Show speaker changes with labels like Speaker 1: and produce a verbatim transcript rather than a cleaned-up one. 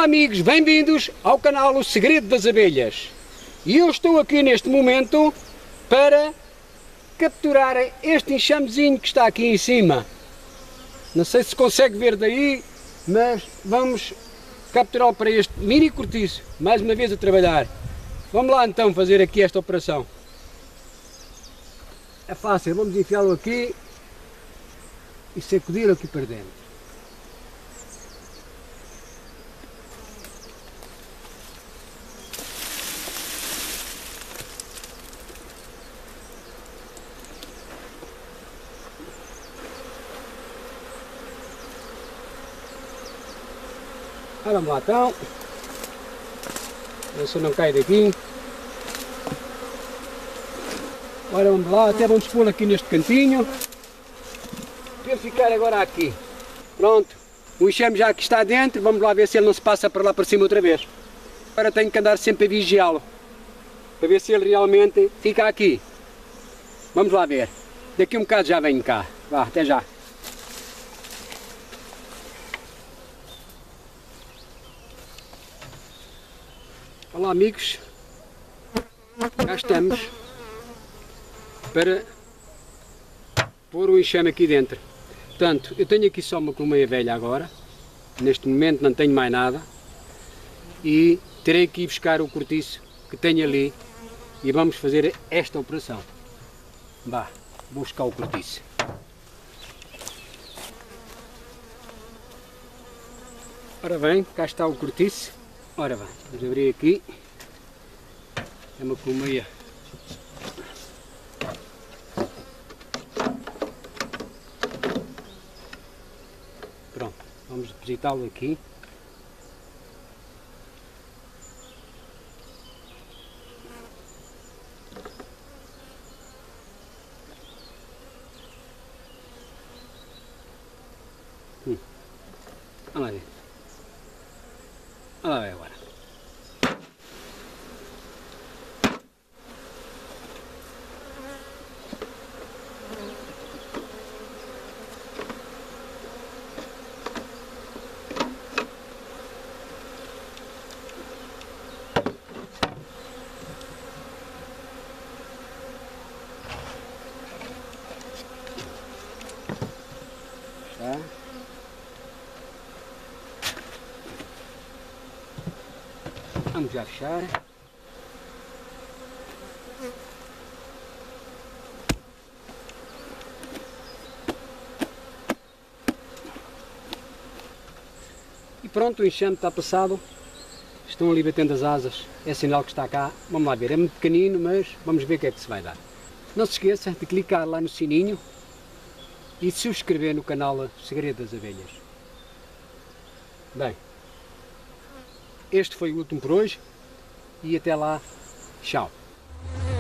Speaker 1: Olá amigos, bem-vindos ao canal O Segredo das Abelhas. E eu estou aqui neste momento para capturar este enxamezinho que está aqui em cima. Não sei se consegue ver daí, mas vamos capturá-lo para este mini cortiço, mais uma vez a trabalhar. Vamos lá então fazer aqui esta operação. É fácil, vamos enfiá-lo aqui e sacudi-lo aqui para dentro. Ah, vamos lá então, ver se não cai daqui. Agora vamos lá, até vamos pôr aqui neste cantinho, para ele ficar agora aqui. Pronto, o enxame já aqui está dentro, vamos lá ver se ele não se passa para lá para cima outra vez. Agora tenho que andar sempre a vigiá-lo, para ver se ele realmente fica aqui. Vamos lá ver, daqui a um bocado já venho cá, vá, até já. Olá amigos, cá estamos para pôr o enxame aqui dentro. Portanto, eu tenho aqui só uma colmeia velha agora, neste momento não tenho mais nada, e terei que ir buscar o cortiço que tenho ali e vamos fazer esta operação. Vá, vou buscar o cortiço. Ora bem, cá está o cortiço. Ora bem, vamos abrir aqui, é uma colmeia pronto, vamos depositá-lo aqui. Hum. Vamos lá ver. Olha lá ver agora. Está. Vamos já fechar. E pronto, o enxame está passado. Estão ali batendo as asas, é sinal que está cá. Vamos lá ver, é muito pequenino, mas vamos ver o que é que se vai dar. Não se esqueça de clicar lá no sininho e se subscrever no canal O Segredo das Abelhas. Bem, este foi o último por hoje e até lá, tchau!